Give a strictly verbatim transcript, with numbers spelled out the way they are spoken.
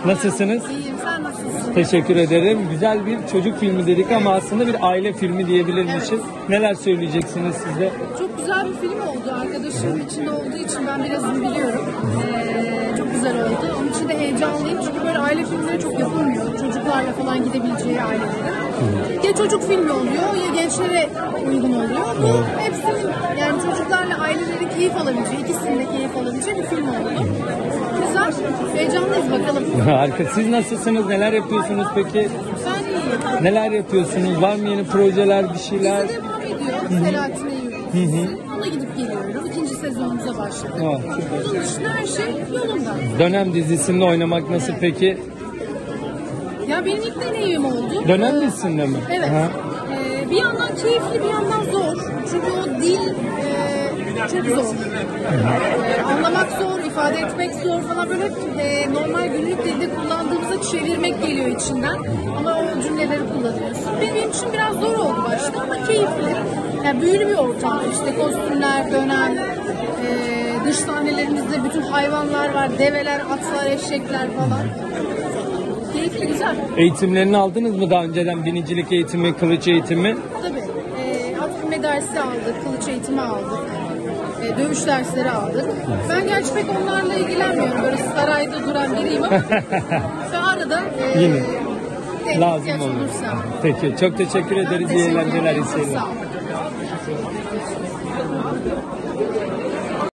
Nasılsınız? İyiyim, sen nasılsın? Teşekkür ederim. Güzel bir çocuk filmi dedik ama aslında bir aile filmi diyebilirmişiz. Evet. Neler söyleyeceksiniz siz de? Çok güzel bir film oldu. Arkadaşım içinde olduğu için ben birazını biliyorum. Ee, çok güzel oldu. Onun için de heyecanlıyım. Çünkü böyle aile filmleri çok yapılmıyor. Çocuklarla falan gidebileceği ailelerin. Ya çocuk filmi oluyor ya gençlere uygun oluyor. Bu hepsinin yani çocuklarla ailelerin keyif alabileceği, ikisinin de keyif alabileceği bir film oldu. Güzel. Heyecanlıyız bakalım. Harika. Siz nasılsınız? Neler yapıyorsunuz peki? Ben iyiyim. Neler yapıyorsunuz? Var mı yeni projeler, bir şeyler? Dizi devam ediyor. Selahattin Eyyubi. Ona gidip geliyorum. İkinci sezonumuza başladık. Aa, süper. Onun dışında her şey yolunda. Dönem dizisinde oynamak nasıl peki? Ya benim ilk deneyimim oldu. Dönem Ee, dizisinde mi? Evet. Aha. Ee, bir yandan keyifli bir yandan zor. Çünkü o dil e, çok zor. Ee, anlamak zor, ifade etmek zor falan böyle hep e, normal günlük dilde kullandığımızda çevirmek geliyor içinden. Ama o cümleleri kullanıyorsun. Benim için biraz zor oldu başta ama keyifli. Yani büyülü bir ortam. İşte kostümler, dönem, e, dış sahnelerimizde bütün hayvanlar var. Develer, atlar, eşekler falan. Keyifli, güzel. Eğitimlerini aldınız mı daha önceden? Binicilik eğitimi, kılıç eğitimi? Tabii. E, at binme dersi aldık, kılıç eğitimi aldık. E, dövüş dersleri aldık. Ben gerçi pek onlarla ilgilenmiyorum. Böyle sarayda duran biriyim ama ve arada e, Yine. de, Lazım ihtiyaç olur. olursa. Peki. Çok teşekkür ederiz. İyi Teşekkür eğlenceler ederim. Çok isterim. sağ olun.